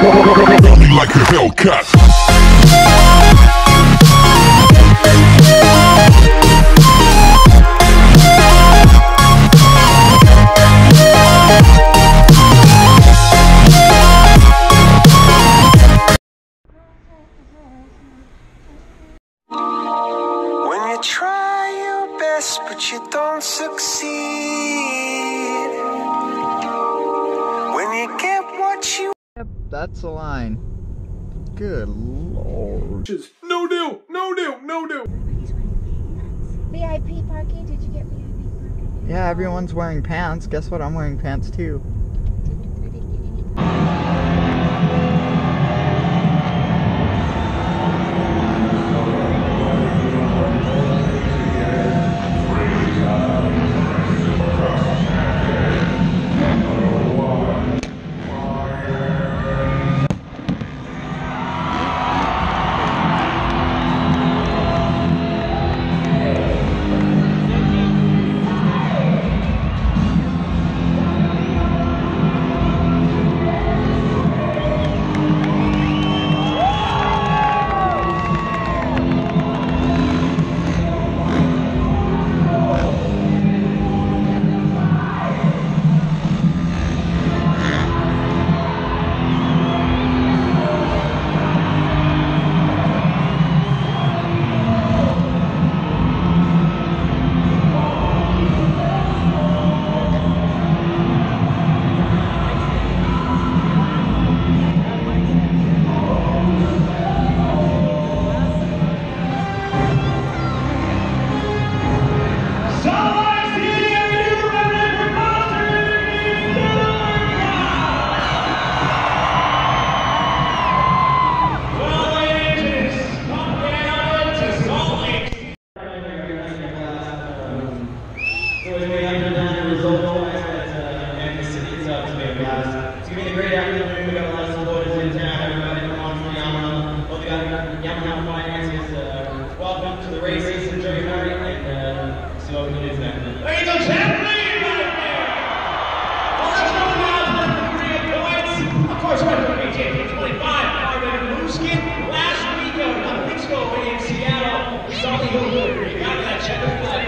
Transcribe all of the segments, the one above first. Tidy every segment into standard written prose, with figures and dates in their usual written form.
Run me like a Hellcat. When you try your best but you don't succeed, when you get what you... Yep, that's a line. Good lord. Just no deal, no deal, no deal. VIP parking? Did you get VIP parking? Yeah, everyone's wearing pants. Guess what? I'm wearing pants too. Welcome to the races. Enjoy your night and see what we can do next. Ladies and gentlemen, well, let's go now to the 3 points. Of course, we're going to be 25. Blue Skin last week, a couple weeks ago, in Seattle. Saw the you got that check.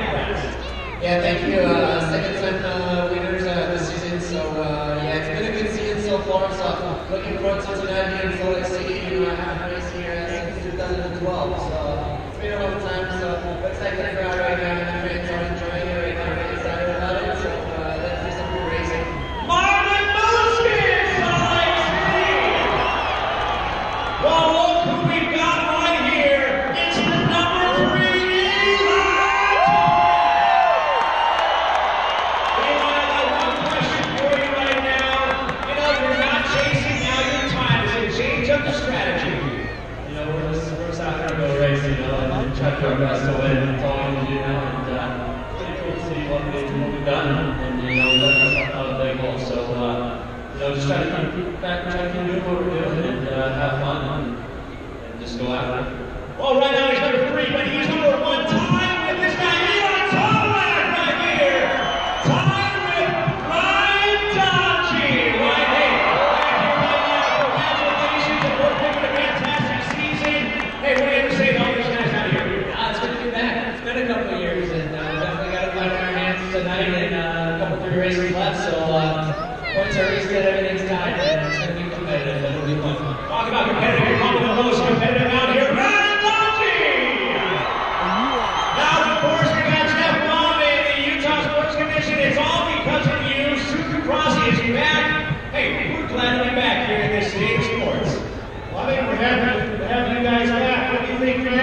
Yeah, thank you. Second time winners this season. So yeah, it's been a good season so far. So looking forward to tonight here in Salt Lake City. Have a race here since 2012. So it's been a long time. So looks like the crowd right now and the fans are enjoying it right now. Really excited about it. So let's do some good racing. Marvin Muskin, Salt Lake City. Well, look who we've got right here. It's the number 3. Try to do our best to win. That's all we can do now. And it's pretty cool to see what we've done. And we let ourselves out of the goal. So just try to keep back, try to keep doing what we're doing, and have fun, and just go after it. Well, right now he's number 3, but he's number 1 time with this guy, Eli Tomac, right here. Time with Ryan Dodgy, right here. Congratulations, and we're having a fantastic season. Hey, what do you have to say to all these guys out here? It's good to be back. It's been a couple of years, and definitely got to find our hands tonight, and a couple 3 races left. So points are easy, everything's tied, and it's going to be competitive. It'll be fun. Talk about competitive. You're probably the most competitive out here. Ryan Dodgy! Now, of course, we got Jeff Baum and the Utah Sports Commission. It's all because of you. Supercross is back. Hey, we're glad to be back here in this state of sports. Well, I think we're happy to have you guys back. What do you think, man?